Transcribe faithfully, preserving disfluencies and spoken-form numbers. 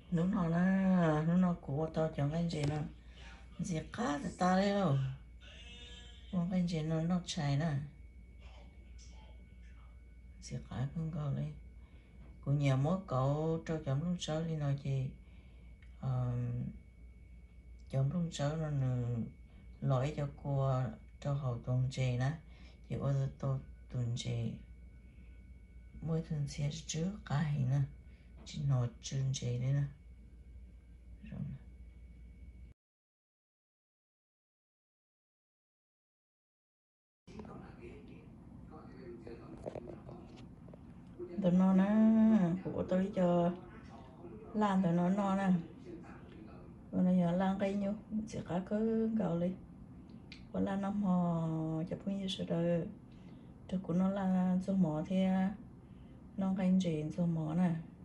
nó nó là nó nó của tao chẳng cái gì nó gì cá thì ta đấy đâu không cái gì nó nó chạy nè gì cá không có đấy của nhà mỗi cậu cho chồng lúc sáu đi nói gì chồng lúc sáu nó nửa lỗi cho cô cho hậu tuần gì nè thì ở tôi tuần gì mỗi tuần sẽ trước cả hình nè chỉ nói chuyện gì đấy nè rồi tụi nó nè của tôi cho làm tụi nó no nè rồi nó giờ làm cái nhiêu sẽ cả cứ gạo đi và là năm họ chụp cái như rồi thì của nó là số mỏ thì nó cái gì số mỏ nè